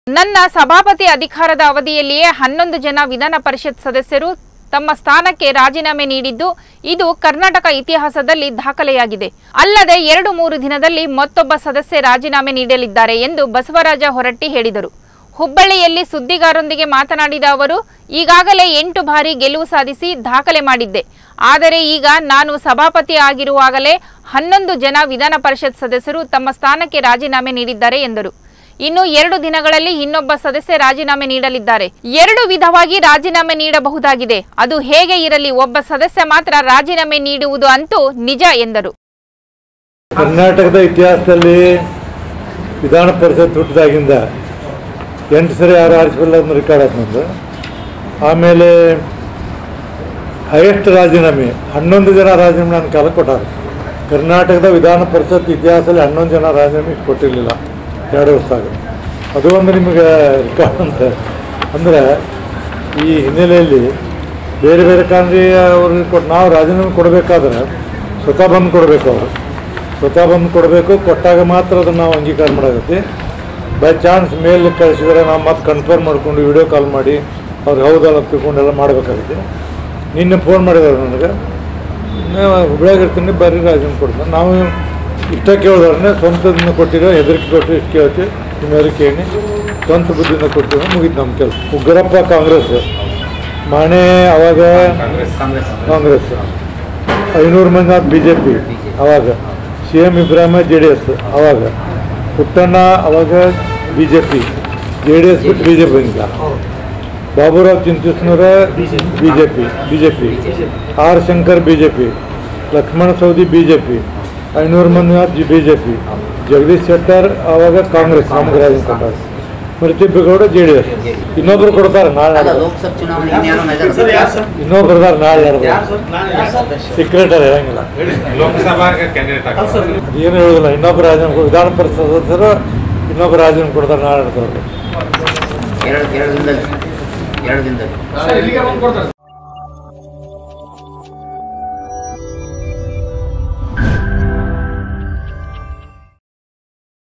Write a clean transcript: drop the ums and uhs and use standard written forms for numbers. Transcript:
ನನ್ನ ಸಭಾಪತಿ ಅಧಿಕಾರದ ಅವಧಿಯಲ್ಲಿಯೇ 11 ಜನ ವಿಧಾನ ಪರಿಷತ್ ಸದಸ್ಯರು ತಮ್ಮ ಸ್ಥಾನಕ್ಕೆ ರಾಜೀನಾಮೆ ನೀಡಿದ್ದು ಇದು ಕರ್ನಾಟಕ ಇತಿಹಾಸದಲ್ಲಿ ದಾಖಲೆಯಾಗಿದೆ. ಅಲ್ಲದೆ 2-3 ದಿನದಲ್ಲಿ ಮತ್ತೊಬ್ಬ ಸದಸ್ಯ ರಾಜೀನಾಮೆ ನೀಡಲಿದ್ದಾರೆ ಎಂದು ಬಸವರಾಜ ಹೊರಟ್ಟಿ ಹೇಳಿದರು. ಹುಬ್ಬಳ್ಳಿಯಲ್ಲಿ ಸುದ್ದಿಗಾರರೊಂದಿಗೆ ಮಾತನಾಡಿದ ಅವರು, ಈಗಾಗಲೇ 8 ಬಾರಿ ಗೆಲುವು ಸಾಧಿಸಿ ದಾಖಲೆ ಮಾಡಿದ್ದೆ. ಆದರೆ ಈಗ ನಾನು ಸಭಾಪತಿ ಆಗಿರುವಾಗಲೇ 11 ಜನ ವಿಧಾನ ಪರಿಷತ್ ಸದಸ್ಯರು ತಮ್ಮ ಸ್ಥಾನಕ್ಕೆ ರಾಜೀನಾಮೆ ನೀಡಿದ್ದಾರೆ ಎಂದರು. ಇನ್ನು 2 ದಿನಗಳಲ್ಲಿ ಇನ್ನೊಬ್ಬ ಸದಸ್ಯ ರಾಜೀನಾಮೆ ನೀಡಲಿದ್ದಾರೆ. 2 ವಿಧವಾಗಿ ರಾಜೀನಾಮೆ ನೀಡಬಹುದಾಗಿದೆ. ಅದು ಹೇಗೆ ಇರಲಿ, ಒಬ್ಬ ಸದಸ್ಯ ಮಾತ್ರ ರಾಜೀನಾಮೆ ನೀಡುವುದು ಅಂತೂ ನಿಜ ಎಂದರು. ಕರ್ನಾಟಕದ ಇತಿಹಾಸದಲ್ಲಿ ವಿಧಾನ ಪರಿಷತ್ ಹುಟ್ಟಿದಾಗಿಂದ 8 ಸರಿ ಯಾರು ಆರಿಸಬಲ್ಲ ಅದನ್ನು ರೆಕಾರ್ಡ್ ಆದ್ನಂದು. ಆಮೇಲೆ ಹೈಯೆಸ್ಟ್ ರಾಜೀನಾಮೆ 11 ಜನ ರಾಜೀನಾಮೆ ನನ್ನ ಕಾಲ ಕೊಟ್ಟಾರೆ. ಕರ್ನಾಟಕದ ವಿಧಾನ ಪರಿಷತ್ ಇತಿಹಾಸದಲ್ಲಿ 11 ಜನ ರಾಜೀನಾಮೆ ಕೊಟ್ಟಿರಲಿಲ್ಲ 2 ವರ್ಷದಾಗ. ಅದು ಒಂದು ನಿಮಗೆ ರೆಕಾರ್ಡ್ ಅಂತ. ಅಂದರೆ ಈ ಹಿನ್ನೆಲೆಯಲ್ಲಿ ಬೇರೆ ಬೇರೆ ಕಾರಣಿ ಅವ್ರಿಗೆ ಕೊಟ್ಟು ನಾವು ರಾಜೀನಾಮೆ ಕೊಡಬೇಕಾದ್ರೆ ಸ್ವತಃ ಬಂದು ಕೊಡಬೇಕು. ಅವರು ಸ್ವತಃ ಬಂದು ಕೊಡಬೇಕು. ಕೊಟ್ಟಾಗ ಮಾತ್ರ ಅದನ್ನು ನಾವು ಅಂಗೀಕಾರ ಮಾಡೋದೈತಿ. ಬೈ ಚಾನ್ಸ್ ಮೇಲ್ ಕಳಿಸಿದರೆ ನಾವು ಮತ್ತೆ ಕನ್ಫರ್ಮ್ ಮಾಡಿಕೊಂಡು ವಿಡಿಯೋ ಕಾಲ್ ಮಾಡಿ ಅವ್ರು ಹೌದಲ್ಲ ತಿಳ್ಕೊಂಡೆಲ್ಲ ಮಾಡಬೇಕಾಗುತ್ತೆ. ನಿನ್ನೆ ಫೋನ್ ಮಾಡಿದ್ದಾರೆ ನನಗೆ, ಹುಬ್ಳ್ಯಾಗ ಇರ್ತೀನಿ ಬರ್ರಿ ರಾಜೀನಾಮೆ ಕೊಡ್ತಾರೆ. ನಾವು ಇಷ್ಟ ಕೇಳಿದ್ರೆ ಸ್ವಂತದಿಂದ ಕೊಟ್ಟಿರೋ, ಹೆದರಿಕೆ ಕೊಟ್ಟು ಇಷ್ಟು ಕೇಳ್ತೀವಿ, ನಿಮ್ಮ ಹೆದರಿಕೆ ಹೇಳಿ ಸ್ವಂತ ಬುದ್ಧಿಯಿಂದ ಕೊಟ್ಟಿರೋ ಮುಗಿತು ನಮ್ಮ ಕೆಲಸ. ಉಗ್ರಪ್ಪ ಕಾಂಗ್ರೆಸ್, ಮಾಣೆ ಅವಾಗ ಕಾಂಗ್ರೆಸ್, 500 ಮಂದಿ BJP ಅವಾಗ, CM ಇಬ್ರಾಹಿಮ JDS ಅವಾಗ, ಪುಟ್ಟಣ್ಣ ಅವಾಗ BJP, JDS ಬಿಟ್ಟು BJP ಬಂದಿಲ್ಲ. Baburao ಚಿಂತಿಸ್ನವರ BJP, R Shankar BJP, Lakshmana Savadi BJP, 500 ಮಂದಿ BJP, ಜಗದೀಶ್ ಶೆಟ್ಟರ್ ಅವಾಗ ಕಾಂಗ್ರೆಸ್, ನಮಗೆ ರಾಜೀನಾಮೆ ಕೊಟ್ಟಾರೆ. ಮೃತ್ಯುಬೇಗೌಡ JDS. ಇನ್ನೊಬ್ರು ಕೊಡ್ತಾರೆ ನಾಳೆ, ಇನ್ನೊಬ್ರು ನಾಳೆ ಸೆಕ್ರೆಟರಿ ಹೇಳಂಗಿಲ್ಲ, ಏನು ಹೇಳುದಿಲ್ಲ. ಇನ್ನೊಬ್ರು ರಾಜೀನಾಮೆ ವಿಧಾನ ಪರಿಷತ್ ಸದಸ್ಯರು ಇನ್ನೊಬ್ರು ರಾಜೀನಾಮೆ ಕೊಡ್ತಾರೆ ನಾಳೆ. 2 ದಿನದಲ್ಲಿ